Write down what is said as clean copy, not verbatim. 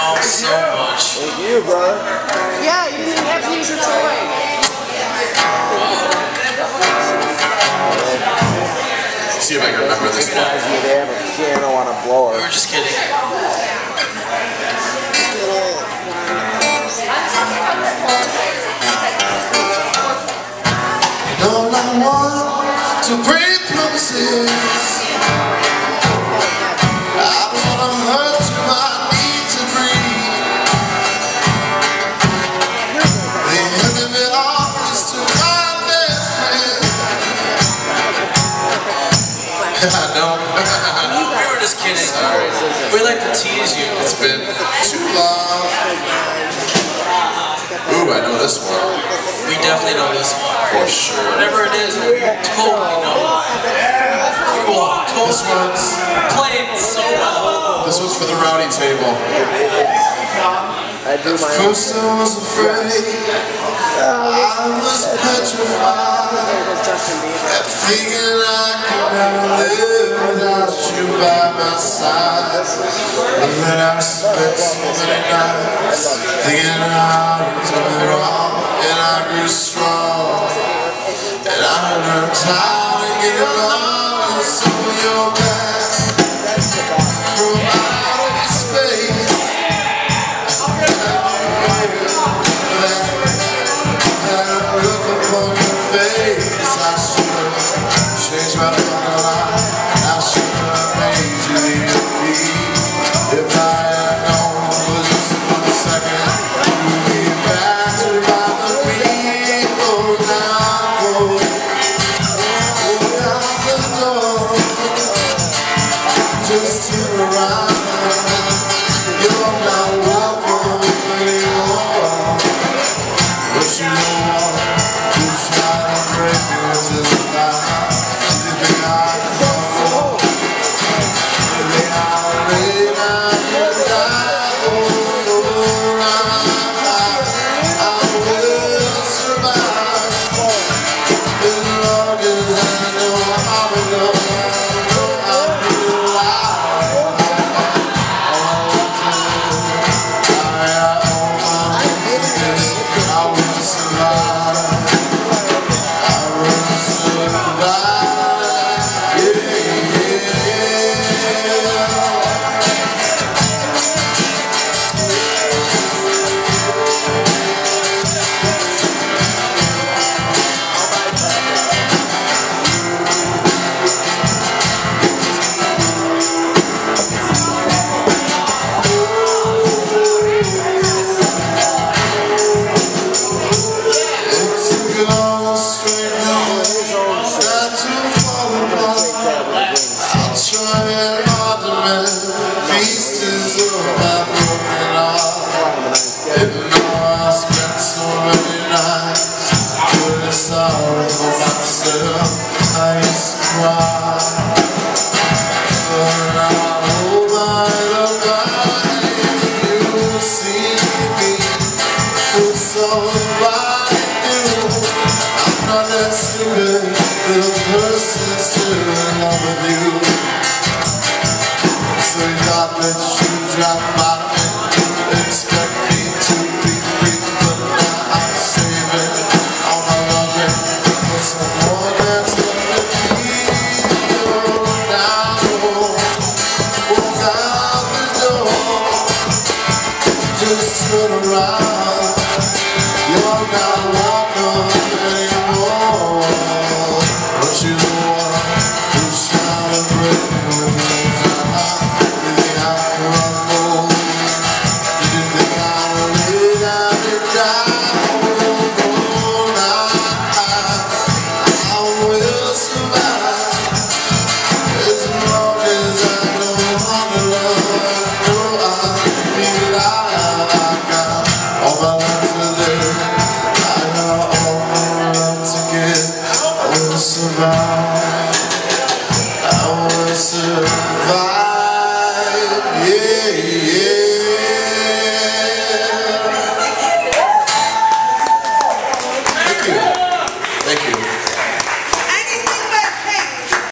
Oh, so much. Thank you, brother. Yeah, you didn't have to use your toy. Let's see if I can remember this one. Reminds me they have a piano on a blower. We were just kidding. Don't I want to break promises? I don't want to hurt you, I need to breathe. The end of it all is to my best friend. I know. We were just kidding. Sorry. We like to tease you. It's been too long. Ooh, I know this one. We definitely know this one. For sure. Whatever it is, we totally know it. We will This one's, play it so well. this one's for the rowdy table. I do my own. First I was afraid, I was petrified, thinking I could never live without you by my side. And then I spent so many nights thinking how you did me wrong, and I grew strong, and I learned how to get along. So you're back from outer space. Change my fucking life. I should have made you leave me. If I had known for just 1 second, you'd be back to bother me. Go down, go out the door. Just turn around. You're not welcome anymore. But you don't want to try to break me with this lie. Sorry for myself, I used to cry. But now, oh my, you see me, it's so like you. I'm not that stupid little person still in love with you. So you thought that you drop out of me, expect me to be free, but now I'm saving all my loving for someone that's gonna keep you down. Walk out the door, just turn around.